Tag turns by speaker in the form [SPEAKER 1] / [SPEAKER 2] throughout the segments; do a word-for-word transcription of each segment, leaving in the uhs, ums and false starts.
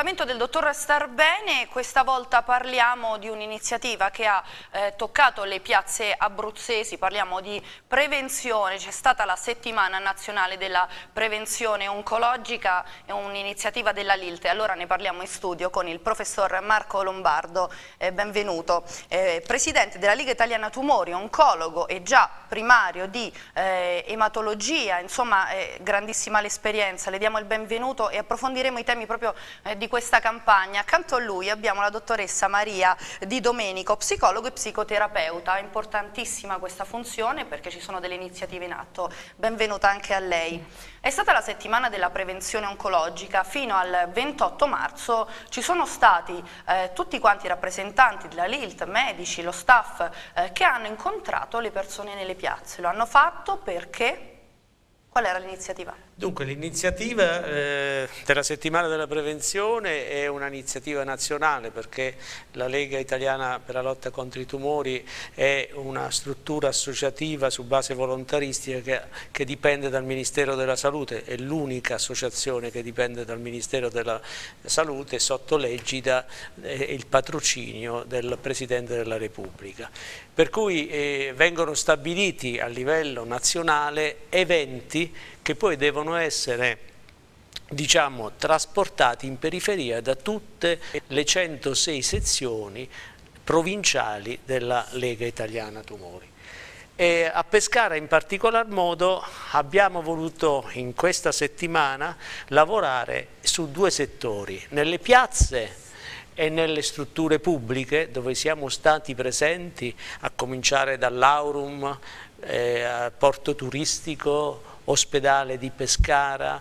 [SPEAKER 1] l'appuntamento del dottor Starbene. Questa volta parliamo di un'iniziativa che ha eh, toccato le piazze abruzzesi, parliamo di prevenzione. C'è stata la settimana nazionale della prevenzione oncologica, è un'iniziativa della L I L T, allora ne parliamo in studio con il professor Marco Lombardo, eh, benvenuto, eh, presidente della Liga Italiana Tumori, oncologo e già primario di eh, ematologia, insomma eh, grandissima l'esperienza, le diamo il benvenuto e approfondiremo i temi proprio eh, di questa campagna. Accanto a lui abbiamo la dottoressa Maria Di Domenico, psicologo e psicoterapeuta. È importantissima questa funzione perché ci sono delle iniziative in atto. Benvenuta anche a lei. È stata la settimana della prevenzione oncologica. Fino al ventotto marzo ci sono stati eh, tutti quanti i rappresentanti della L I L T, medici, lo staff eh, che hanno incontrato le persone nelle piazze. Lo hanno fatto perché? Qual era l'iniziativa?
[SPEAKER 2] Dunque, l'iniziativa eh, della settimana della prevenzione è un'iniziativa nazionale, perché la Lega Italiana per la lotta contro i tumori è una struttura associativa su base volontaristica che, che dipende dal Ministero della Salute, è l'unica associazione che dipende dal Ministero della Salute sotto l'egida e eh, il patrocinio del Presidente della Repubblica. Per cui eh, vengono stabiliti a livello nazionale eventi che poi devono essere, diciamo, trasportati in periferia da tutte le centosei sezioni provinciali della Lega Italiana Tumori. E a Pescara in particolar modo abbiamo voluto in questa settimana lavorare su due settori, nelle piazze e nelle strutture pubbliche dove siamo stati presenti, a cominciare dall'Aurum, eh, porto turistico, ospedale di Pescara,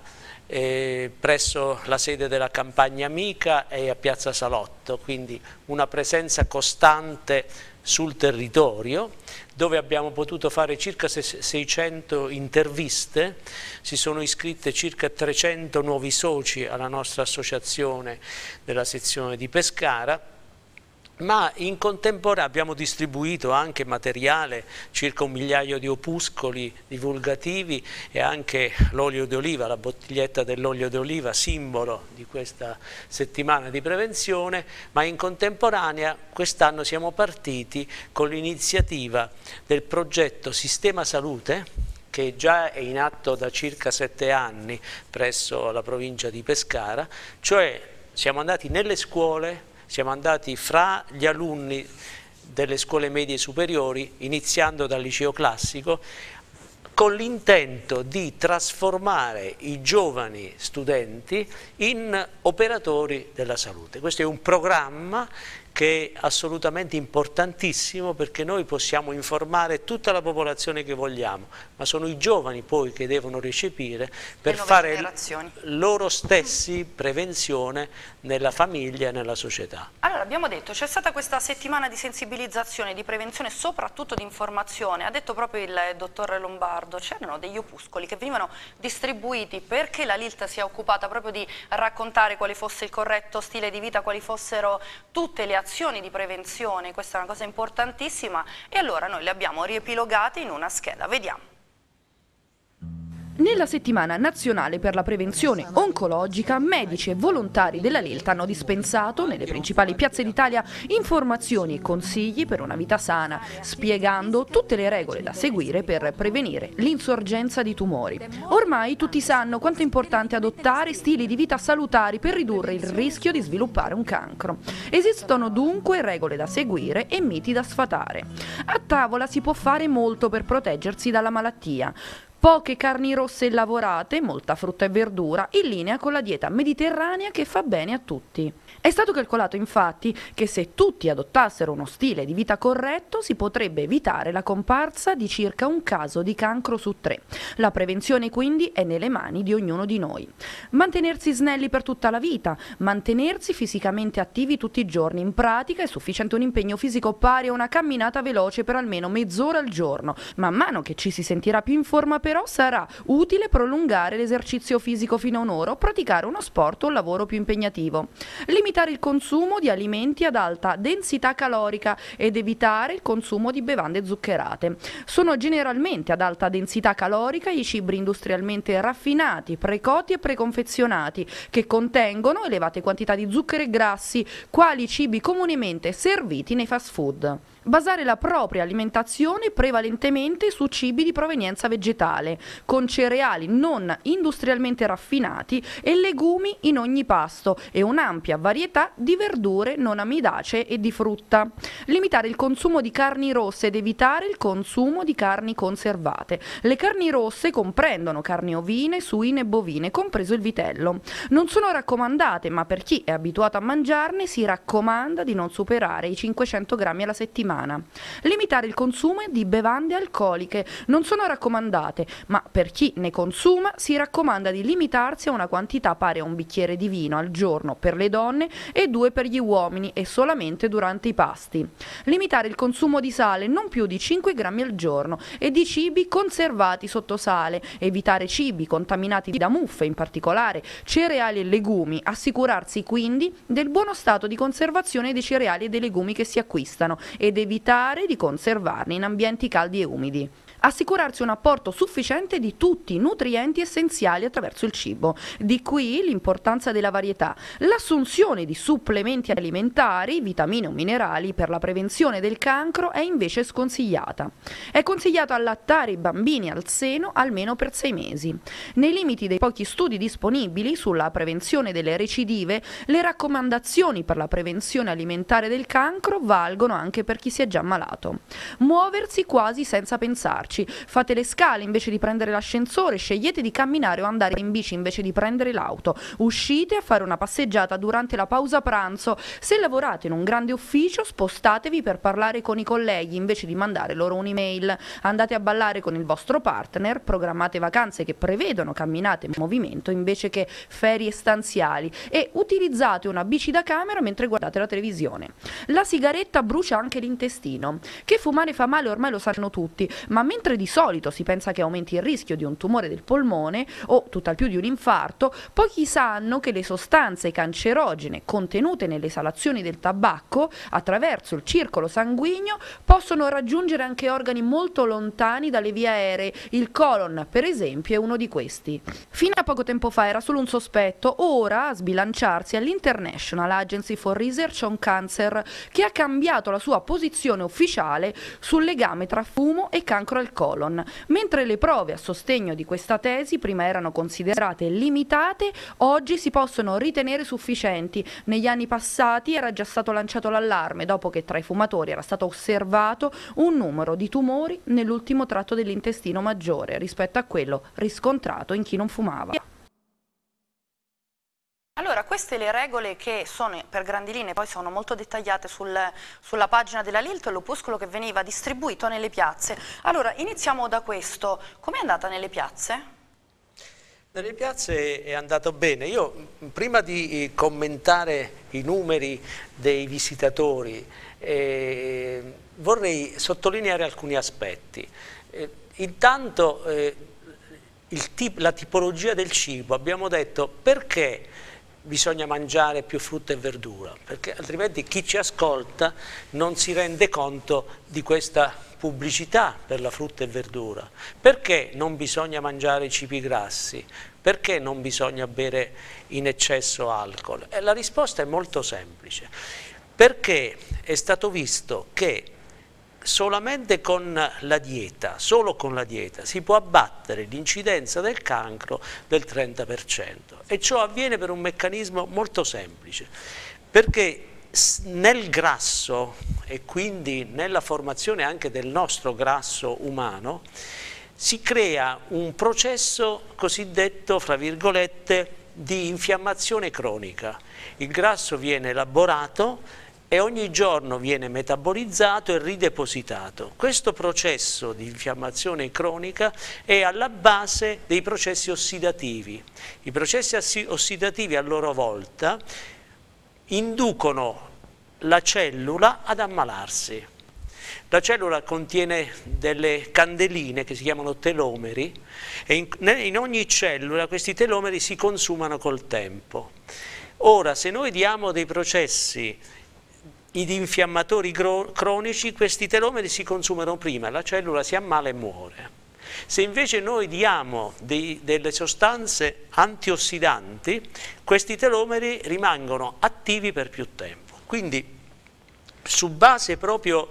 [SPEAKER 2] eh, presso la sede della Campagna Amica e a Piazza Salotto, quindi una presenza costante sul territorio, dove abbiamo potuto fare circa seicento interviste, si sono iscritte circa trecento nuovi soci alla nostra associazione della sezione di Pescara, ma in contemporanea abbiamo distribuito anche materiale, circa un migliaio di opuscoli divulgativi e anche l'olio d'oliva, la bottiglietta dell'olio d'oliva, simbolo di questa settimana di prevenzione, ma in contemporanea quest'anno siamo partiti con l'iniziativa del progetto Sistema Salute, che già è in atto da circa sette anni presso la provincia di Pescara, cioè siamo andati nelle scuole, siamo andati fra gli alunni delle scuole medie superiori, iniziando dal liceo classico, con l'intento di trasformare i giovani studenti in operatori della salute. Questo è un programma che è assolutamente importantissimo, perché noi possiamo informare tutta la popolazione che vogliamo, ma sono i giovani poi che devono recepire per fare loro stessi prevenzione nella famiglia e nella società.
[SPEAKER 1] Allora, abbiamo detto, c'è stata questa settimana di sensibilizzazione, di prevenzione, soprattutto di informazione. Ha detto proprio il dottor Lombardo, c'erano degli opuscoli che venivano distribuiti perché la L I L T si è occupata proprio di raccontare quale fosse il corretto stile di vita, quali fossero tutte le azioni di prevenzione. Questa è una cosa importantissima e allora noi le abbiamo riepilogate in una scheda, vediamo.
[SPEAKER 3] Nella settimana nazionale per la prevenzione oncologica, medici e volontari della L I L T hanno dispensato nelle principali piazze d'Italia informazioni e consigli per una vita sana, spiegando tutte le regole da seguire per prevenire l'insorgenza di tumori. Ormai tutti sanno quanto è importante adottare stili di vita salutari per ridurre il rischio di sviluppare un cancro. Esistono dunque regole da seguire e miti da sfatare. A tavola si può fare molto per proteggersi dalla malattia. Poche carni rosse lavorate, molta frutta e verdura, in linea con la dieta mediterranea che fa bene a tutti. È stato calcolato infatti che se tutti adottassero uno stile di vita corretto si potrebbe evitare la comparsa di circa un caso di cancro su tre. La prevenzione quindi è nelle mani di ognuno di noi. Mantenersi snelli per tutta la vita, mantenersi fisicamente attivi tutti i giorni. In pratica è sufficiente un impegno fisico pari a una camminata veloce per almeno mezz'ora al giorno. Man mano che ci si sentirà più in forma per però sarà utile prolungare l'esercizio fisico fino a un'ora o praticare uno sport o un lavoro più impegnativo. Limitare il consumo di alimenti ad alta densità calorica ed evitare il consumo di bevande zuccherate. Sono generalmente ad alta densità calorica i cibi industrialmente raffinati, precotti e preconfezionati, che contengono elevate quantità di zuccheri e grassi, quali i cibi comunemente serviti nei fast food. Basare la propria alimentazione prevalentemente su cibi di provenienza vegetale, con cereali non industrialmente raffinati e legumi in ogni pasto e un'ampia varietà di verdure non amidacee e di frutta. Limitare il consumo di carni rosse ed evitare il consumo di carni conservate. Le carni rosse comprendono carni ovine, suine e bovine, compreso il vitello. Non sono raccomandate, ma per chi è abituato a mangiarne si raccomanda di non superare i cinquecento grammi alla settimana. Limitare il consumo di bevande alcoliche. Non sono raccomandate, ma per chi ne consuma si raccomanda di limitarsi a una quantità pari a un bicchiere di vino al giorno per le donne e due per gli uomini e solamente durante i pasti. Limitare il consumo di sale non più di cinque grammi al giorno e di cibi conservati sotto sale. Evitare cibi contaminati da muffe, in particolare cereali e legumi. Assicurarsi quindi del buono stato di conservazione dei cereali e dei legumi che si acquistano ed evitare di conservarli in ambienti caldi e umidi. Assicurarsi un apporto sufficiente di tutti i nutrienti essenziali attraverso il cibo. Di qui l'importanza della varietà. L'assunzione di supplementi alimentari, vitamine o minerali per la prevenzione del cancro è invece sconsigliata. È consigliato allattare i bambini al seno almeno per sei mesi. Nei limiti dei pochi studi disponibili sulla prevenzione delle recidive, le raccomandazioni per la prevenzione alimentare del cancro valgono anche per chi si è già ammalato. Muoversi quasi senza pensarci. Fate le scale invece di prendere l'ascensore, scegliete di camminare o andare in bici invece di prendere l'auto, uscite a fare una passeggiata durante la pausa pranzo, se lavorate in un grande ufficio spostatevi per parlare con i colleghi invece di mandare loro un'email, andate a ballare con il vostro partner, programmate vacanze che prevedono camminate in movimento invece che ferie stanziali e utilizzate una bici da camera mentre guardate la televisione. La sigaretta brucia anche l'intestino, che fumare fa male ormai lo sanno tutti, ma mentre Mentre di solito si pensa che aumenti il rischio di un tumore del polmone o tutt'al più di un infarto, pochi sanno che le sostanze cancerogene contenute nelle esalazioni del tabacco attraverso il circolo sanguigno possono raggiungere anche organi molto lontani dalle vie aeree. Il colon, per esempio, è uno di questi. Fino a poco tempo fa era solo un sospetto, ora a sbilanciarsi è l'International Agency for Research on Cancer, che ha cambiato la sua posizione ufficiale sul legame tra fumo e cancro al colon. Mentre le prove a sostegno di questa tesi prima erano considerate limitate, oggi si possono ritenere sufficienti. Negli anni passati era già stato lanciato l'allarme dopo che tra i fumatori era stato osservato un numero di tumori nell'ultimo tratto dell'intestino maggiore rispetto a quello riscontrato in chi non fumava.
[SPEAKER 1] Allora, queste le regole che sono per grandi linee, poi sono molto dettagliate sul, sulla pagina della Lilt, l'opuscolo che veniva distribuito nelle piazze. Allora, iniziamo da questo. Com'è andata nelle piazze?
[SPEAKER 2] Nelle piazze è andato bene. Io, prima di commentare i numeri dei visitatori, eh, vorrei sottolineare alcuni aspetti. Eh, intanto, eh, il tip, la tipologia del cibo. Abbiamo detto perché bisogna mangiare più frutta e verdura, perché altrimenti chi ci ascolta non si rende conto di questa pubblicità per la frutta e verdura. Perché non bisogna mangiare cibi grassi? Perché non bisogna bere in eccesso alcol? E la risposta è molto semplice, perché è stato visto che solamente con la dieta, solo con la dieta, si può abbattere l'incidenza del cancro del trenta per cento e ciò avviene per un meccanismo molto semplice, perché nel grasso e quindi nella formazione anche del nostro grasso umano si crea un processo cosiddetto, fra virgolette, di infiammazione cronica. Il grasso viene elaborato e ogni giorno viene metabolizzato e ridepositato. Questo processo di infiammazione cronica è alla base dei processi ossidativi. I processi ossidativi a loro volta inducono la cellula ad ammalarsi. La cellula contiene delle candeline che si chiamano telomeri e in, in ogni cellula questi telomeri si consumano col tempo. Ora, se noi diamo dei processi di infiammatori cronici, questi telomeri si consumano prima, la cellula si ammala e muore. Se invece noi diamo dei, delle sostanze antiossidanti, questi telomeri rimangono attivi per più tempo. Quindi, su base proprio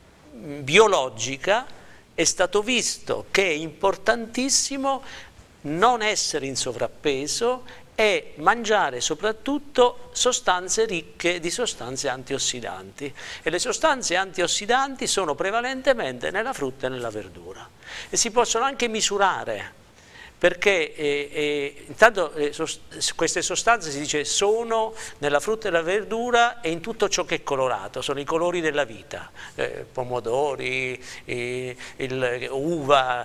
[SPEAKER 2] biologica, è stato visto che è importantissimo non essere in sovrappeso e mangiare soprattutto sostanze ricche di sostanze antiossidanti. E le sostanze antiossidanti sono prevalentemente nella frutta e nella verdura. E si possono anche misurare, perché eh, eh, intanto eh, sost queste sostanze si dice sono nella frutta e nella verdura e in tutto ciò che è colorato, sono i colori della vita, eh, pomodori, eh, il, uva,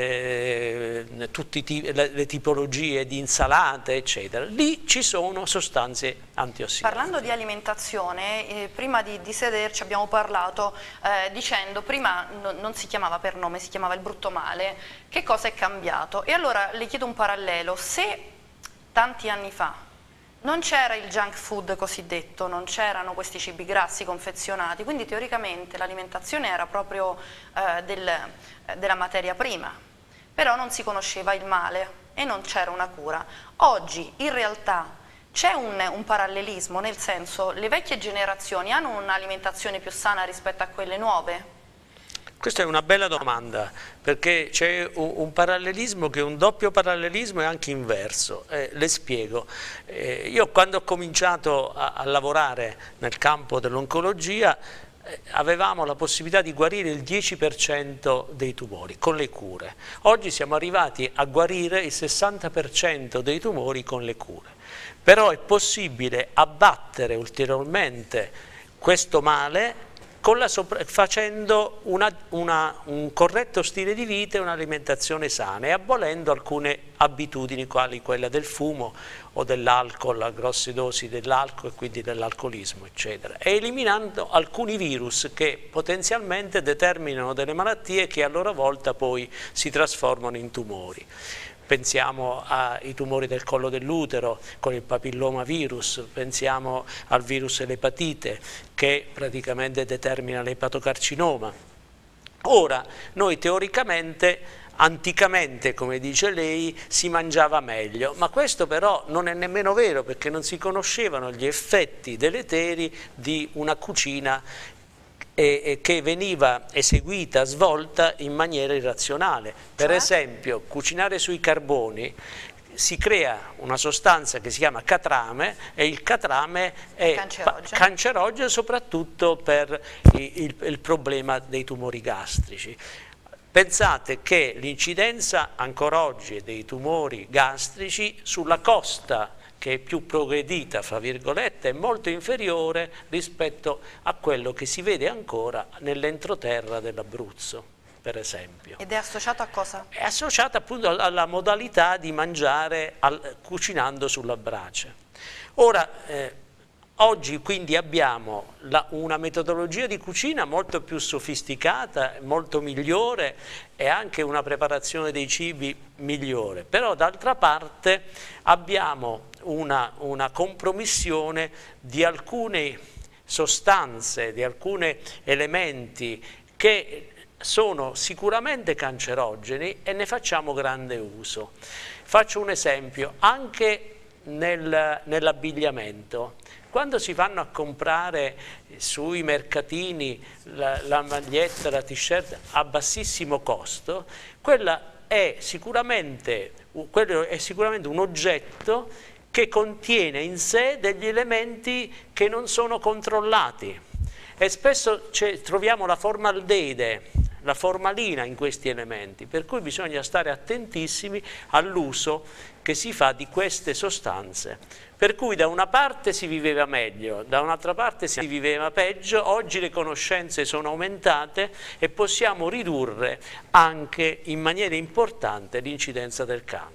[SPEAKER 2] eh, tutte le, le tipologie di insalate, eccetera. Lì ci sono sostanze antiossidanti.
[SPEAKER 1] Parlando di alimentazione, eh, prima di, di sederci abbiamo parlato eh, dicendo, prima no, non si chiamava per nome, si chiamava il brutto male, che cosa è cambiato? E allora le chiedo un parallelo: se tanti anni fa non c'era il junk food cosiddetto, non c'erano questi cibi grassi confezionati, quindi teoricamente l'alimentazione era proprio eh, del, della materia prima, però non si conosceva il male e non c'era una cura. Oggi in realtà c'è un, un parallelismo, nel senso, le vecchie generazioni hanno un'alimentazione più sana rispetto a quelle nuove?
[SPEAKER 2] Questa è una bella domanda, perché c'è un, un parallelismo che è un doppio parallelismo e anche inverso. Eh, le spiego. Eh, io quando ho cominciato a, a lavorare nel campo dell'oncologia eh, avevamo la possibilità di guarire il dieci per cento dei tumori con le cure. Oggi siamo arrivati a guarire il sessanta per cento dei tumori con le cure. Però è possibile abbattere ulteriormente questo male con la facendo una, una, un corretto stile di vita e un'alimentazione sana e abolendo alcune abitudini quali quella del fumo o dell'alcol, a grosse dosi dell'alcol e quindi dell'alcolismo, eccetera, e eliminando alcuni virus che potenzialmente determinano delle malattie che a loro volta poi si trasformano in tumori. Pensiamo ai tumori del collo dell'utero con il papillomavirus, pensiamo al virus dell'epatite che praticamente determina l'epatocarcinoma. Ora, noi teoricamente, anticamente, come dice lei, si mangiava meglio, ma questo però non è nemmeno vero, perché non si conoscevano gli effetti deleteri di una cucina E, che veniva eseguita, svolta in maniera irrazionale. Per
[SPEAKER 1] Cioè?
[SPEAKER 2] esempio, cucinare sui carboni, si crea una sostanza che si chiama catrame e il catrame è cancerogeno, cancerogeno soprattutto per il, il, il problema dei tumori gastrici. Pensate che l'incidenza ancora oggi dei tumori gastrici sulla costa, che è più progredita, fra virgolette, è molto inferiore rispetto a quello che si vede ancora nell'entroterra dell'Abruzzo, per esempio.
[SPEAKER 1] Ed è associato a cosa?
[SPEAKER 2] È associata appunto alla modalità di mangiare al, cucinando sulla brace. Ora, eh, oggi quindi abbiamo la, una metodologia di cucina molto più sofisticata, molto migliore e anche una preparazione dei cibi migliore, però d'altra parte abbiamo una, una compromissione di alcune sostanze, di alcuni elementi che sono sicuramente cancerogeni e ne facciamo grande uso. Faccio un esempio, anche nel, nell'abbigliamento. Quando si vanno a comprare sui mercatini la, la maglietta, la t-shirt a bassissimo costo, quella è sicuramente, quello è sicuramente un oggetto che contiene in sé degli elementi che non sono controllati e spesso troviamo la formaldeide, la formalina in questi elementi, per cui bisogna stare attentissimi all'uso che si fa di queste sostanze. Per cui da una parte si viveva meglio, da un'altra parte si viveva peggio. Oggi le conoscenze sono aumentate e possiamo ridurre anche in maniera importante l'incidenza del cancro.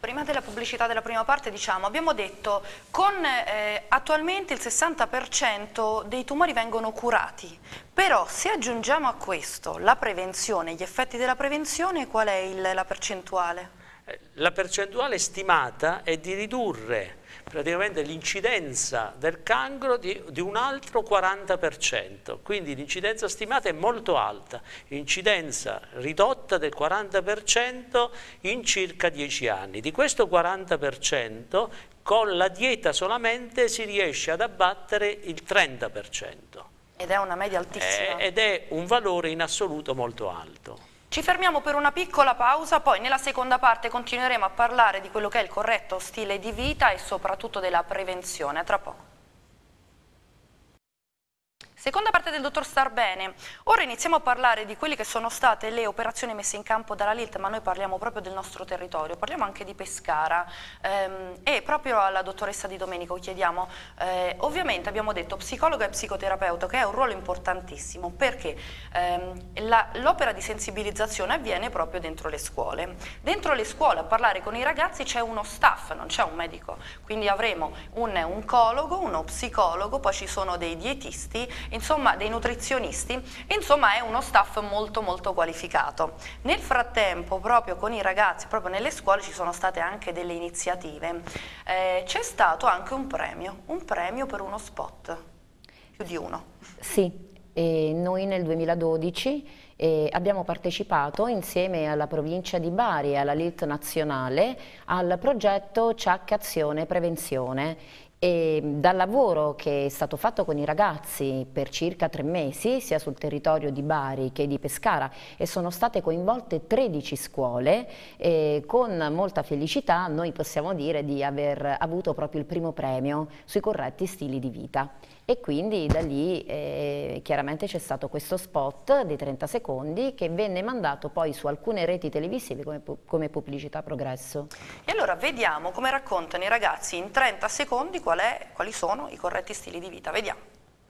[SPEAKER 1] Prima della pubblicità della prima parte, diciamo, abbiamo detto con eh, attualmente il sessanta per cento dei tumori vengono curati, però se aggiungiamo a questo la prevenzione, gli effetti della prevenzione, qual è il, la percentuale?
[SPEAKER 2] La percentuale stimata è di ridurre praticamente l'incidenza del cancro di, di un altro quaranta per cento, quindi l'incidenza stimata è molto alta, incidenza ridotta del quaranta per cento in circa dieci anni. Di questo quaranta per cento con la dieta solamente si riesce ad abbattere il trenta per cento.
[SPEAKER 1] Ed è una media altissima.
[SPEAKER 2] Eh, ed è un valore in assoluto molto alto.
[SPEAKER 1] Ci fermiamo per una piccola pausa, poi nella seconda parte continueremo a parlare di quello che è il corretto stile di vita e soprattutto della prevenzione. A tra poco. Seconda parte del dottor Starbene. Ora iniziamo a parlare di quelle che sono state le operazioni messe in campo dalla L I L T, ma noi parliamo proprio del nostro territorio, parliamo anche di Pescara ehm, e proprio alla dottoressa Di Domenico chiediamo, eh, ovviamente abbiamo detto psicologo e psicoterapeuta, che è un ruolo importantissimo perché ehm, l'opera di sensibilizzazione avviene proprio dentro le scuole. Dentro le scuole a parlare con i ragazzi c'è uno staff, non c'è un medico, quindi avremo un oncologo, uno psicologo, poi ci sono dei dietisti, insomma dei nutrizionisti, insomma è uno staff molto molto qualificato. Nel frattempo proprio con i ragazzi, proprio nelle scuole ci sono state anche delle iniziative, eh, c'è stato anche un premio, un premio per uno spot, più di uno.
[SPEAKER 4] Sì, e noi nel duemiladodici eh, abbiamo partecipato insieme alla provincia di Bari e alla L I L T nazionale al progetto C H Azione Prevenzione. E dal lavoro che è stato fatto con i ragazzi per circa tre mesi, sia sul territorio di Bari che di Pescara, e sono state coinvolte tredici scuole, e con molta felicità noi possiamo dire di aver avuto proprio il primo premio sui corretti stili di vita. E quindi da lì eh, chiaramente c'è stato questo spot di trenta secondi che venne mandato poi su alcune reti televisive come, come Pubblicità Progresso.
[SPEAKER 1] E allora vediamo come raccontano i ragazzi in trenta secondi qual è, quali sono i corretti stili di vita. Vediamo.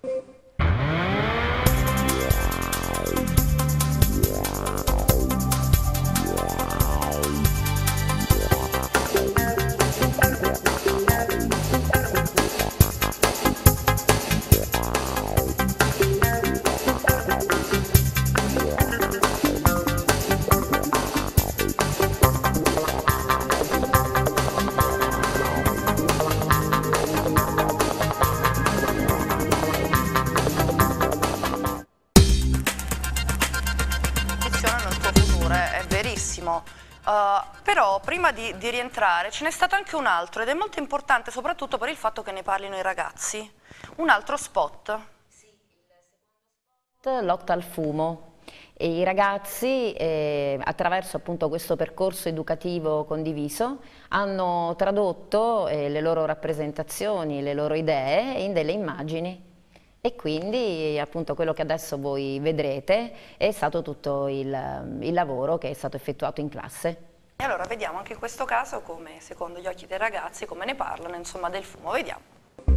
[SPEAKER 1] Uh, però prima di, di rientrare ce n'è stato anche un altro ed è molto importante soprattutto per il fatto che ne parlino i ragazzi. Un altro spot.
[SPEAKER 4] Sì, il secondo spot, lotta al fumo. E i ragazzi eh, attraverso appunto questo percorso educativo condiviso hanno tradotto eh, le loro rappresentazioni, le loro idee in delle immagini. E quindi appunto quello che adesso voi vedrete è stato tutto il, il lavoro che è stato effettuato in classe.
[SPEAKER 1] E allora vediamo anche in questo caso come, secondo gli occhi dei ragazzi, come ne parlano insomma del fumo. Vediamo.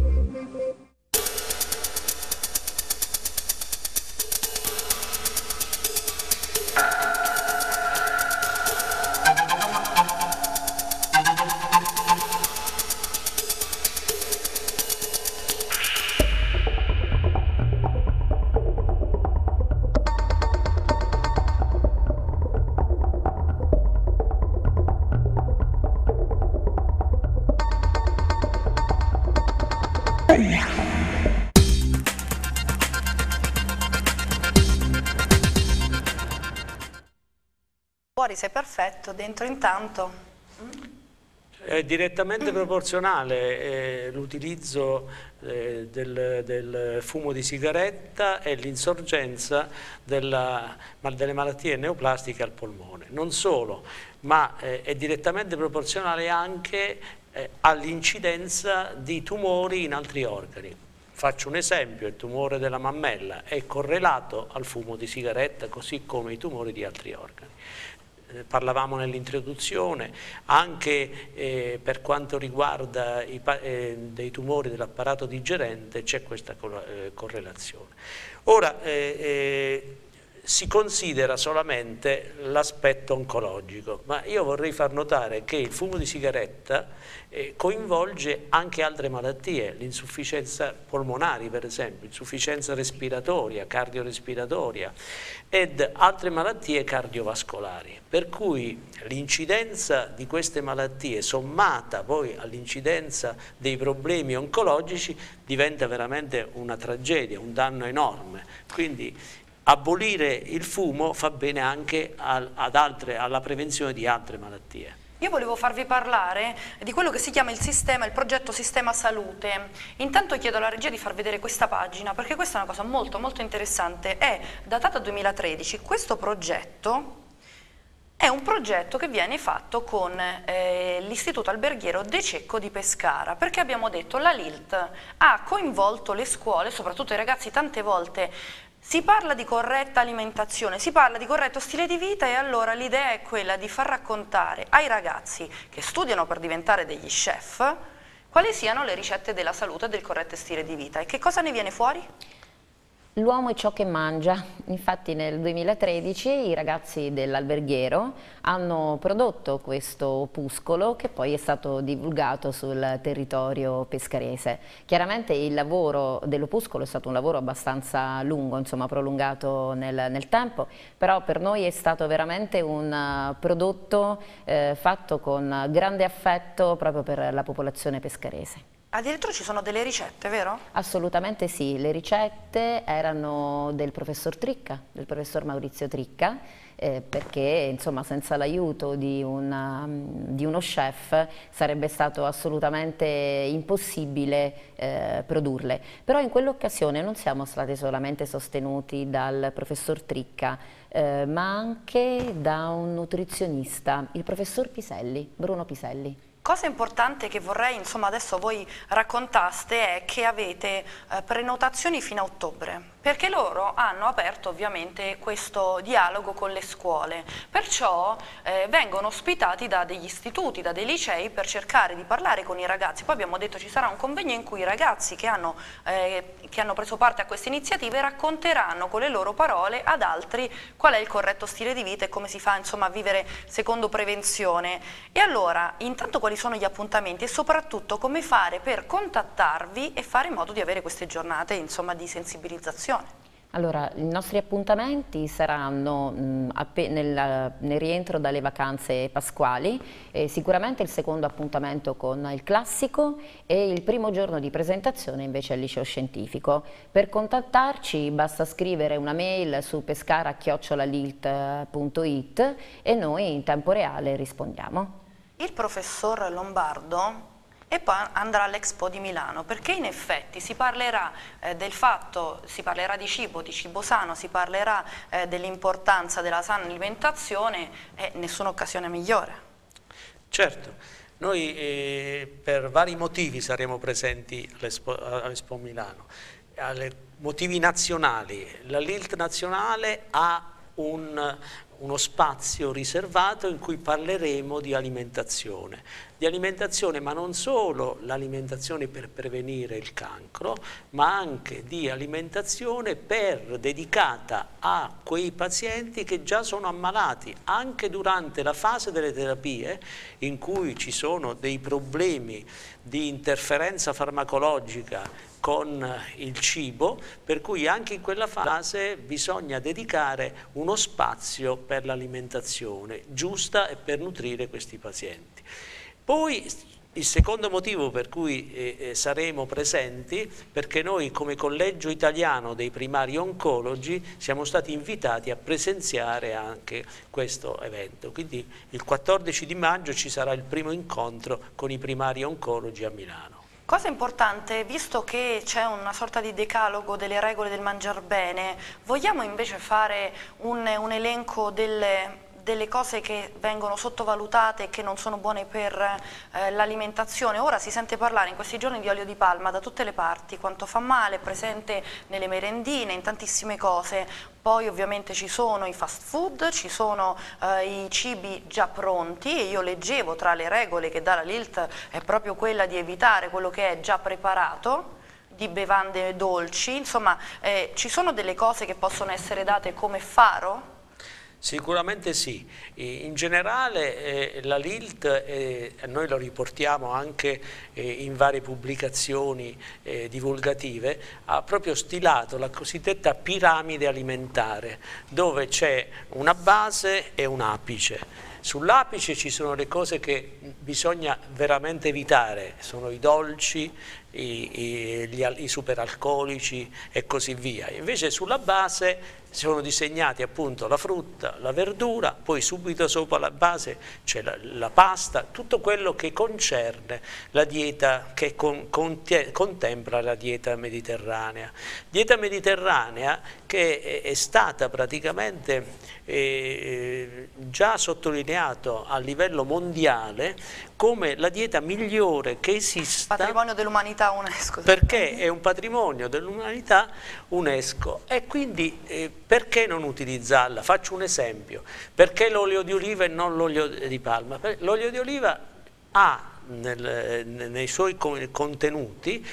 [SPEAKER 1] Fuori sei perfetto, dentro intanto.
[SPEAKER 2] È direttamente proporzionale eh, l'utilizzo eh, del, del fumo di sigaretta e l'insorgenza delle malattie neoplastiche al polmone. Non solo, ma eh, è direttamente proporzionale anche eh, all'incidenza di tumori in altri organi. Faccio un esempio, il tumore della mammella è correlato al fumo di sigaretta, così come i tumori di altri organi. Eh, parlavamo nell'introduzione, anche eh, per quanto riguarda i, eh, dei tumori dell'apparato digerente c'è questa co eh, correlazione. Ora, eh, eh, si considera solamente l'aspetto oncologico, ma io vorrei far notare che il fumo di sigaretta eh, coinvolge anche altre malattie, l'insufficienza polmonare per esempio, insufficienza respiratoria, cardiorespiratoria ed altre malattie cardiovascolari, per cui l'incidenza di queste malattie sommata poi all'incidenza dei problemi oncologici diventa veramente una tragedia, un danno enorme. Quindi abolire il fumo fa bene anche al, ad altre, alla prevenzione di altre malattie.
[SPEAKER 1] Io volevo farvi parlare di quello che si chiama il sistema, il progetto Sistema Salute. Intanto chiedo alla regia di far vedere questa pagina, perché questa è una cosa molto molto interessante. È datata duemilatredici. Questo progetto è un progetto che viene fatto con eh, l'Istituto Alberghiero De Cecco di Pescara, perché abbiamo detto la L I L T ha coinvolto le scuole, soprattutto i ragazzi tante volte. Si parla di corretta alimentazione, si parla di corretto stile di vita e allora l'idea è quella di far raccontare ai ragazzi che studiano per diventare degli chef quali siano le ricette della salute e del corretto stile di vita. E che cosa ne viene fuori?
[SPEAKER 4] L'uomo è ciò che mangia. Infatti nel duemilatredici i ragazzi dell'Alberghiero hanno prodotto questo opuscolo che poi è stato divulgato sul territorio pescarese. Chiaramente il lavoro dell'opuscolo è stato un lavoro abbastanza lungo, insomma prolungato nel, nel tempo, però per noi è stato veramente un prodotto eh, fatto con grande affetto proprio per la popolazione pescarese.
[SPEAKER 1] Addirittura ci sono delle ricette, vero?
[SPEAKER 4] Assolutamente sì, le ricette erano del professor Tricca, del professor Maurizio Tricca, eh, perché insomma senza l'aiuto di, di uno chef sarebbe stato assolutamente impossibile eh, produrle. Però in quell'occasione non siamo stati solamente sostenuti dal professor Tricca, eh, ma anche da un nutrizionista, il professor Piselli, Bruno Piselli.
[SPEAKER 1] Cosa importante che vorrei insomma adesso voi raccontaste è che avete eh, prenotazioni fino a ottobre, perché loro hanno aperto ovviamente questo dialogo con le scuole, perciò eh, vengono ospitati da degli istituti, da dei licei per cercare di parlare con i ragazzi. Poi abbiamo detto ci sarà un convegno in cui i ragazzi che hanno, eh, che hanno preso parte a queste iniziative racconteranno con le loro parole ad altri qual è il corretto stile di vita e come si fa insomma a vivere secondo prevenzione. E allora intanto quali sono gli appuntamenti e soprattutto come fare per contattarvi e fare in modo di avere queste giornate insomma di sensibilizzazione?
[SPEAKER 4] Allora, i nostri appuntamenti saranno mh, nel, nel rientro dalle vacanze pasquali, eh, sicuramente il secondo appuntamento con il classico e il primo giorno di presentazione invece al liceo scientifico. Per contattarci basta scrivere una mail su pescara chiocciola lilt punto it e noi in tempo reale rispondiamo.
[SPEAKER 1] Il professor Lombardo e poi andrà all'Expo di Milano, perché in effetti si parlerà eh, del fatto, si parlerà di cibo, di cibo sano, si parlerà eh, dell'importanza della sana alimentazione e nessuna occasione migliore.
[SPEAKER 2] Certo, noi eh, per vari motivi saremo presenti all'Expo all'Expo Milano, alle motivi nazionali. La L I L T nazionale ha un uno spazio riservato in cui parleremo di alimentazione, di alimentazione ma non solo l'alimentazione per prevenire il cancro, ma anche di alimentazione per, dedicata a quei pazienti che già sono ammalati, anche durante la fase delle terapie in cui ci sono dei problemi di interferenza farmacologica con il cibo, per cui anche in quella fase bisogna dedicare uno spazio per l'alimentazione giusta e per nutrire questi pazienti. Poi il secondo motivo per cui eh, saremo presenti, perché noi come Collegio Italiano dei Primari Oncologi siamo stati invitati a presenziare anche questo evento, quindi il quattordici di maggio ci sarà il primo incontro con i primari oncologi a Milano.
[SPEAKER 1] Cosa importante, visto che c'è una sorta di decalogo delle regole del mangiar bene, vogliamo invece fare un, un elenco delle, delle cose che vengono sottovalutate e che non sono buone per eh, l'alimentazione? Ora si sente parlare in questi giorni di olio di palma da tutte le parti, quanto fa male, è presente nelle merendine, in tantissime cose. Poi ovviamente ci sono i fast food, ci sono eh, i cibi già pronti e io leggevo tra le regole che dà la L I L T è proprio quella di evitare quello che è già preparato. di bevande dolci, insomma eh, ci sono delle cose che possono essere date come faro?
[SPEAKER 2] Sicuramente sì, in generale eh, la L I L T, eh, noi lo riportiamo anche eh, in varie pubblicazioni eh, divulgative, ha proprio stilato la cosiddetta piramide alimentare, dove c'è una base e un apice. Sull'apice ci sono le cose che bisogna veramente evitare, sono i dolci, i, i, gli, i superalcolici e così via. Invece sulla base sono disegnati appunto la frutta, la verdura, poi subito sopra la base c'è la, la pasta, tutto quello che concerne la dieta, che con, contie, contempla la dieta mediterranea. Dieta mediterranea che è, è stata praticamente eh, già sottolineato a livello mondiale come la dieta migliore che esista.
[SPEAKER 1] Patrimonio dell'umanità UNESCO.
[SPEAKER 2] Perché è un patrimonio dell'umanità UNESCO e quindi eh, perché non utilizzarla? Faccio un esempio, perché l'olio di oliva e non l'olio di palma? L'olio di oliva ha nel, nei suoi contenuti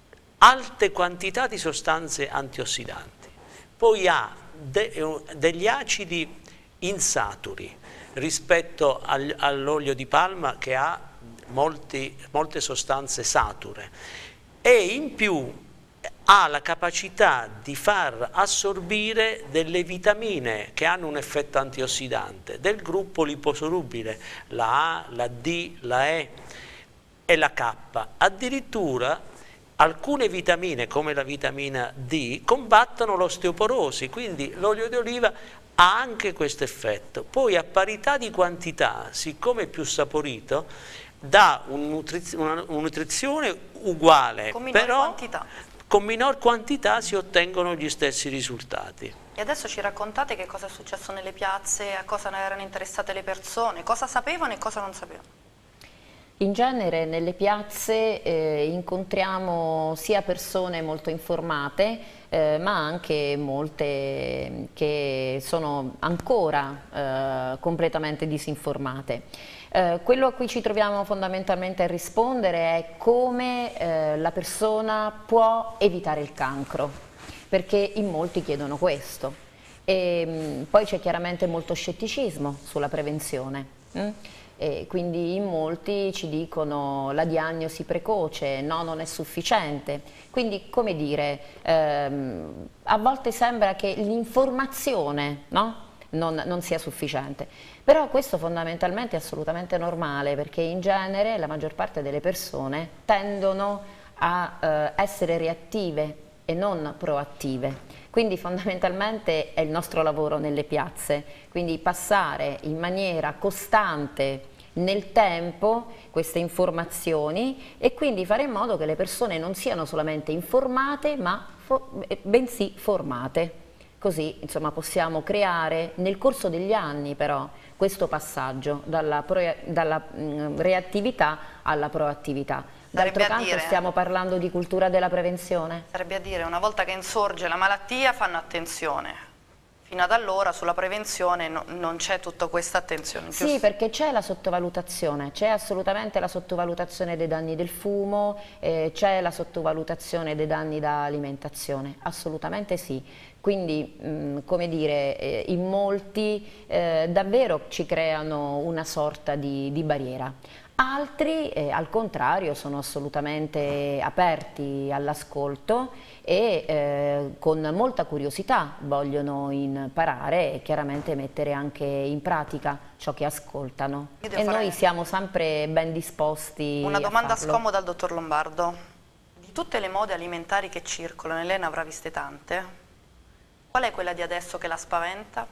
[SPEAKER 2] alte quantità di sostanze antiossidanti, poi ha de, degli acidi insaturi rispetto al, all'olio di palma che ha molti, molte sostanze sature e in più ha la capacità di far assorbire delle vitamine che hanno un effetto antiossidante del gruppo liposolubile, la A, la D, la E e la K. Addirittura alcune vitamine come la vitamina D combattono l'osteoporosi, quindi l'olio di oliva ha anche questo effetto. Poi a parità di quantità, siccome è più saporito, dà un nutriz- una, una nutrizione uguale,
[SPEAKER 1] con minor
[SPEAKER 2] però
[SPEAKER 1] quantità.
[SPEAKER 2] Con minor quantità si ottengono gli stessi risultati.
[SPEAKER 1] E adesso ci raccontate che cosa è successo nelle piazze, a cosa ne erano interessate le persone, cosa sapevano e cosa non sapevano?
[SPEAKER 4] In genere nelle piazze eh, incontriamo sia persone molto informate, eh, ma anche molte che sono ancora eh, completamente disinformate. Eh, quello a cui ci troviamo fondamentalmente a rispondere è come eh, la persona può evitare il cancro, perché in molti chiedono questo. E, mh, poi c'è chiaramente molto scetticismo sulla prevenzione. Mh? E quindi in molti ci dicono la diagnosi precoce, no, non è sufficiente. Quindi, come dire, ehm, a volte sembra che l'informazione, no, non, non sia sufficiente. Però questo fondamentalmente è assolutamente normale, perché in genere la maggior parte delle persone tendono a eh, essere reattive e non proattive. Quindi fondamentalmente è il nostro lavoro nelle piazze, quindi passare in maniera costante nel tempo queste informazioni e quindi fare in modo che le persone non siano solamente informate ma fo- bensì formate. Così insomma possiamo creare nel corso degli anni però questo passaggio dalla, pro- dalla mh, reattività alla proattività. D'altro canto dire, stiamo parlando di cultura della prevenzione.
[SPEAKER 1] Sarebbe a dire, una volta che insorge la malattia fanno attenzione. Fino ad allora sulla prevenzione no, non c'è tutta questa attenzione.
[SPEAKER 4] Sì, perché c'è la sottovalutazione, c'è assolutamente la sottovalutazione dei danni del fumo, eh, c'è la sottovalutazione dei danni da alimentazione, assolutamente sì. Quindi, mh, come dire, eh, in molti eh, davvero ci creano una sorta di, di barriera. Altri, eh, al contrario, sono assolutamente aperti all'ascolto e eh, con molta curiosità vogliono imparare e chiaramente mettere anche in pratica ciò che ascoltano. E noi siamo sempre ben disposti
[SPEAKER 1] una domanda
[SPEAKER 4] a farlo.
[SPEAKER 1] scomoda al dottor Lombardo. Di tutte le mode alimentari che circolano, lei ne avrà viste tante, qual è quella di adesso che la spaventa?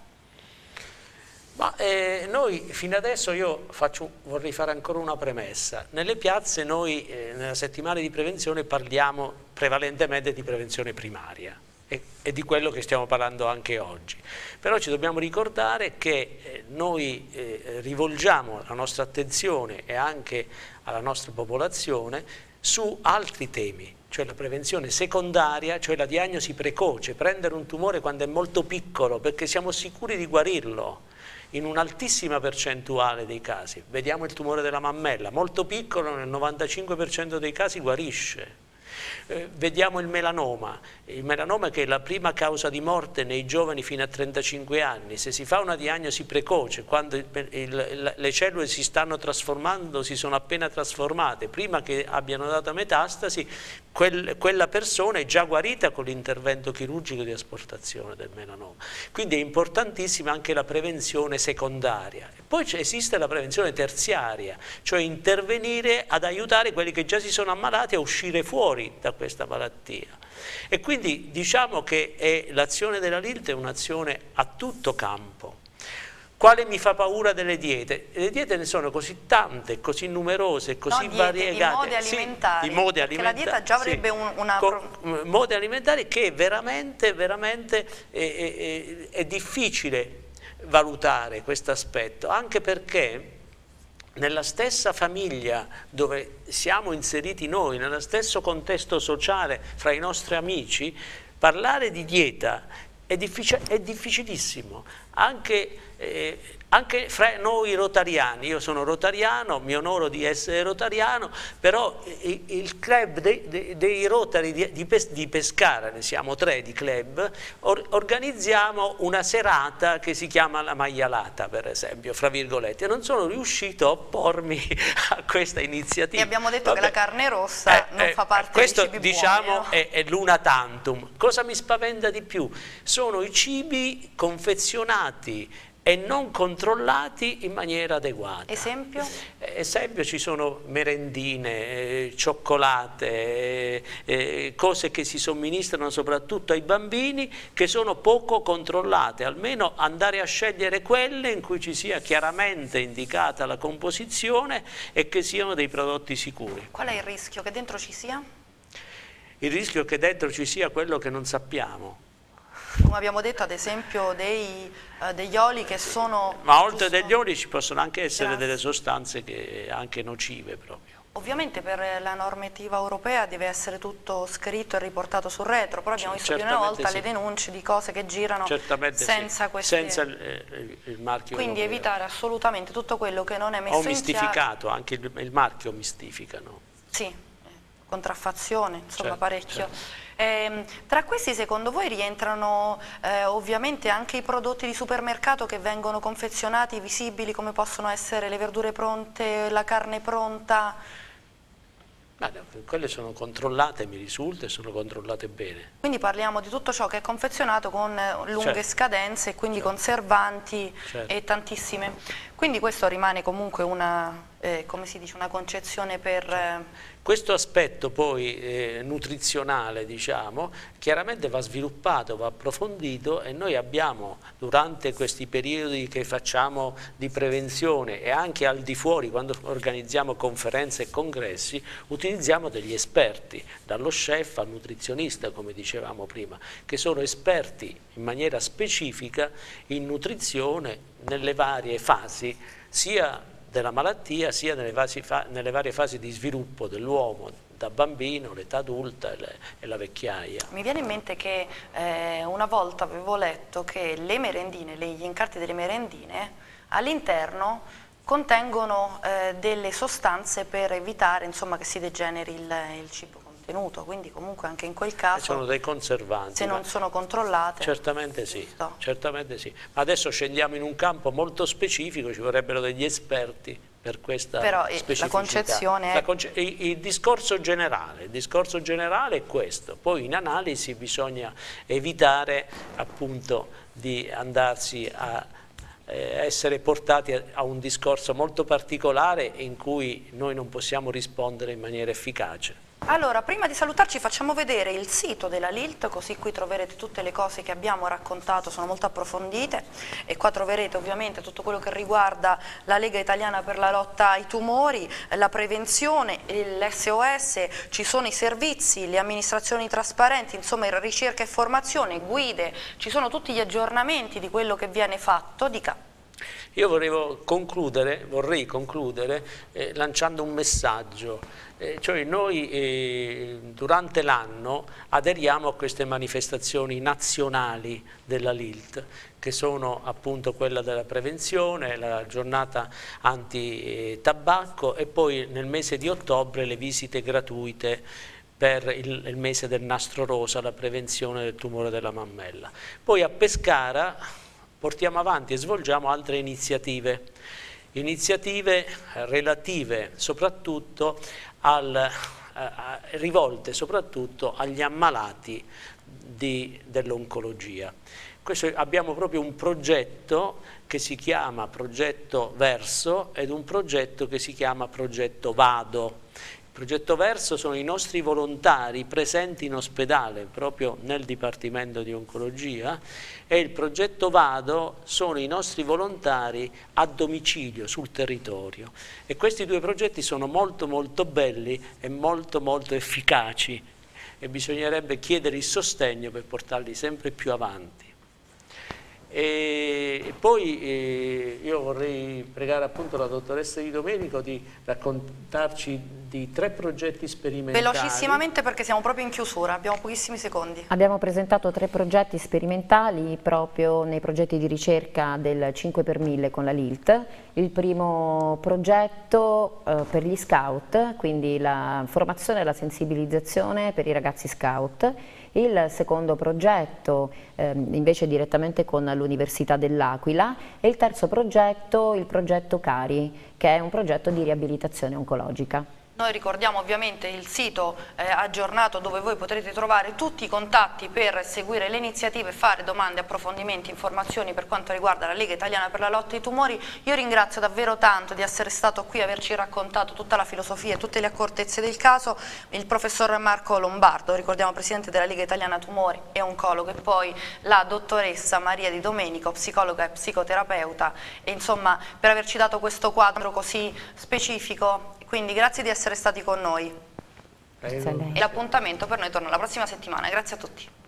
[SPEAKER 2] Ma eh, noi fino adesso io faccio, vorrei fare ancora una premessa. Nelle piazze noi eh, nella settimana di prevenzione parliamo prevalentemente di prevenzione primaria e, e di quello che stiamo parlando anche oggi. Però ci dobbiamo ricordare che eh, noi eh, rivolgiamo la nostra attenzione e anche alla nostra popolazione su altri temi, cioè la prevenzione secondaria, cioè la diagnosi precoce, prendere un tumore quando è molto piccolo perché siamo sicuri di guarirlo. In un'altissima percentuale dei casi, vediamo il tumore della mammella, molto piccolo, nel novantacinque per cento dei casi guarisce. Eh, vediamo il melanoma, il melanoma che è la prima causa di morte nei giovani fino a trentacinque anni. Se si fa una diagnosi precoce, quando il, il, le cellule si stanno trasformando, si sono appena trasformate, prima che abbiano dato metastasi, quel, quella persona è già guarita con l'intervento chirurgico di asportazione del melanoma. Quindi è importantissima anche la prevenzione secondaria. Poi esiste la prevenzione terziaria, cioè intervenire ad aiutare quelli che già si sono ammalati a uscire fuori da questa malattia. E quindi diciamo che l'azione della L I L T è un'azione a tutto campo. Quale mi fa paura delle diete? Le diete ne sono così tante, così numerose, così
[SPEAKER 1] no, diete,
[SPEAKER 2] variegate.
[SPEAKER 1] Di modi alimentari,
[SPEAKER 2] sì, di modi
[SPEAKER 1] perché
[SPEAKER 2] alimentari,
[SPEAKER 1] la dieta già avrebbe
[SPEAKER 2] sì,
[SPEAKER 1] un, una...
[SPEAKER 2] con, modi alimentari che veramente, veramente è, è, è difficile valutare questo aspetto, anche perché nella stessa famiglia dove siamo inseriti noi, nello stesso contesto sociale fra i nostri amici, parlare di dieta è, difficil è difficilissimo, anche, eh, anche fra noi rotariani. Io sono rotariano, mi onoro di essere rotariano, però il, il club dei, dei, dei Rotari di, di, Pes di Pescara, ne siamo tre di club, or organizziamo una serata che si chiama la maialata, per esempio, fra virgolette. Non sono riuscito a oppormi a questa iniziativa.
[SPEAKER 1] E abbiamo detto
[SPEAKER 2] Vabbè.
[SPEAKER 1] che la carne rossa
[SPEAKER 2] eh,
[SPEAKER 1] non
[SPEAKER 2] eh,
[SPEAKER 1] fa parte
[SPEAKER 2] questo,
[SPEAKER 1] dei cibi
[SPEAKER 2] diciamo,
[SPEAKER 1] buoni, no?
[SPEAKER 2] è, è l'una tantum. Cosa mi spaventa di più? Sono i cibi confezionati e non controllati in maniera adeguata.
[SPEAKER 1] Esempio?
[SPEAKER 2] Eh, esempio, ci sono merendine, eh, cioccolate, eh, eh, cose che si somministrano soprattutto ai bambini che sono poco controllate. Almeno andare a scegliere quelle in cui ci sia chiaramente indicata la composizione e che siano dei prodotti sicuri.
[SPEAKER 1] Qual è il rischio? Che dentro ci sia?
[SPEAKER 2] Il rischio che dentro ci sia quello che non sappiamo.
[SPEAKER 1] Come abbiamo detto, ad esempio dei, uh, degli oli che sono...
[SPEAKER 2] Ma oltre
[SPEAKER 1] giusto...
[SPEAKER 2] degli oli ci possono anche essere
[SPEAKER 1] Grazie.
[SPEAKER 2] delle sostanze che anche nocive proprio.
[SPEAKER 1] Ovviamente per la normativa europea deve essere tutto scritto e riportato sul retro, però abbiamo visto più di una volta
[SPEAKER 2] sì.
[SPEAKER 1] le denunce di cose che girano
[SPEAKER 2] Certamente
[SPEAKER 1] senza
[SPEAKER 2] sì.
[SPEAKER 1] queste...
[SPEAKER 2] senza il, il marchio
[SPEAKER 1] Quindi
[SPEAKER 2] europeo.
[SPEAKER 1] evitare assolutamente tutto quello che non è messo
[SPEAKER 2] Ho
[SPEAKER 1] in chiaro.
[SPEAKER 2] mistificato, anche il, il marchio mistifica, no?
[SPEAKER 1] Sì, contraffazione, insomma,
[SPEAKER 2] certo,
[SPEAKER 1] parecchio.
[SPEAKER 2] Certo.
[SPEAKER 1] Eh, tra questi secondo voi rientrano eh, ovviamente anche i prodotti di supermercato che vengono confezionati, visibili, come possono essere le verdure pronte, la carne pronta?
[SPEAKER 2] Ma no, quelle sono controllate, mi risulta, e sono controllate bene.
[SPEAKER 1] Quindi parliamo di tutto ciò che è confezionato con lunghe
[SPEAKER 2] certo.
[SPEAKER 1] scadenze e quindi
[SPEAKER 2] certo.
[SPEAKER 1] conservanti
[SPEAKER 2] certo.
[SPEAKER 1] e tantissime. Quindi questo rimane comunque una, eh, come si dice, una concezione per... Eh,
[SPEAKER 2] Questo aspetto poi eh, nutrizionale, diciamo, chiaramente va sviluppato, va approfondito e noi abbiamo durante questi periodi che facciamo di prevenzione e anche al di fuori, quando organizziamo conferenze e congressi, utilizziamo degli esperti, dallo chef al nutrizionista, come dicevamo prima, che sono esperti in maniera specifica in nutrizione nelle varie fasi, sia della malattia sia nelle, vasi, nelle varie fasi di sviluppo dell'uomo, da bambino, l'età adulta e, le, e la vecchiaia.
[SPEAKER 1] Mi viene in mente che eh, una volta avevo letto che le merendine, le, gli incarti delle merendine all'interno contengono eh, delle sostanze per evitare, insomma, che si degeneri il, il cibo contenuto, quindi comunque anche in quel caso...
[SPEAKER 2] E sono dei conservanti.
[SPEAKER 1] Se non sono controllate...
[SPEAKER 2] Certamente sì,
[SPEAKER 1] giusto.
[SPEAKER 2] certamente sì. Ma adesso scendiamo in un campo molto specifico, ci vorrebbero degli esperti per questa
[SPEAKER 1] Però,
[SPEAKER 2] specificità.
[SPEAKER 1] la concezione è...
[SPEAKER 2] La conce il, il discorso generale, il discorso generale è questo, poi in analisi bisogna evitare appunto di andarsi a essere portati a un discorso molto particolare in cui noi non possiamo rispondere in maniera efficace.
[SPEAKER 1] Allora, prima di salutarci facciamo vedere il sito della L I L T, così qui troverete tutte le cose che abbiamo raccontato, sono molto approfondite e qua troverete ovviamente tutto quello che riguarda la Lega Italiana per la lotta ai tumori, la prevenzione, l'S O S, ci sono i servizi, le amministrazioni trasparenti, insomma ricerca e formazione, guide, ci sono tutti gli aggiornamenti di quello che viene fatto. Dica.
[SPEAKER 2] Io volevo concludere, vorrei concludere eh, lanciando un messaggio. Eh, cioè noi eh, durante l'anno aderiamo a queste manifestazioni nazionali della L I L T, che sono appunto quella della prevenzione, la giornata anti-tabacco e poi nel mese di ottobre le visite gratuite per il, il mese del nastro rosa, la prevenzione del tumore della mammella. Poi a Pescara portiamo avanti e svolgiamo altre iniziative, iniziative relative soprattutto al, eh, rivolte soprattutto agli ammalati dell'oncologia. Abbiamo proprio un progetto che si chiama Progetto Verso ed un progetto che si chiama Progetto Vado. Il Progetto Verso sono i nostri volontari presenti in ospedale, proprio nel Dipartimento di Oncologia, e il Progetto Vado sono i nostri volontari a domicilio, sul territorio. E questi due progetti sono molto molto belli e molto molto efficaci e bisognerebbe chiedere il sostegno per portarli sempre più avanti. E poi eh, io vorrei pregare appunto la dottoressa Di Domenico di raccontarci di tre progetti sperimentali.
[SPEAKER 1] Velocissimamente, perché siamo proprio in chiusura, abbiamo pochissimi secondi.
[SPEAKER 4] Abbiamo presentato tre progetti sperimentali proprio nei progetti di ricerca del cinque per mille con la L I L T. Il primo progetto eh, per gli scout, quindi la formazione e la sensibilizzazione per i ragazzi scout. Il secondo progetto eh, invece direttamente con l'Università dell'Aquila, e il terzo progetto, il progetto CARI, che è un progetto di riabilitazione oncologica.
[SPEAKER 1] Noi ricordiamo ovviamente il sito eh, aggiornato dove voi potrete trovare tutti i contatti per seguire le iniziative, fare domande, approfondimenti, informazioni per quanto riguarda la Lega Italiana per la lotta ai tumori. Io ringrazio davvero tanto di essere stato qui, averci raccontato tutta la filosofia e tutte le accortezze del caso, il professor Marco Lombardo, ricordiamo presidente della Lega Italiana Tumori e oncologo, e poi la dottoressa Maria Di Domenico, psicologa e psicoterapeuta, e insomma per averci dato questo quadro così specifico. Quindi grazie di essere stati con noi.
[SPEAKER 4] Grazie a lei.
[SPEAKER 1] E l'appuntamento per noi torna la prossima settimana. Grazie a tutti.